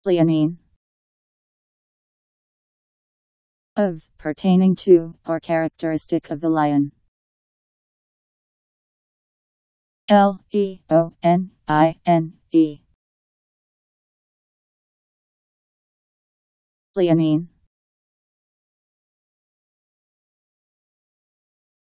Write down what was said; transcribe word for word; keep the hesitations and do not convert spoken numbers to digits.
Leonine. Of, pertaining to, or characteristic of the lion. L E O N I N E. Leonine.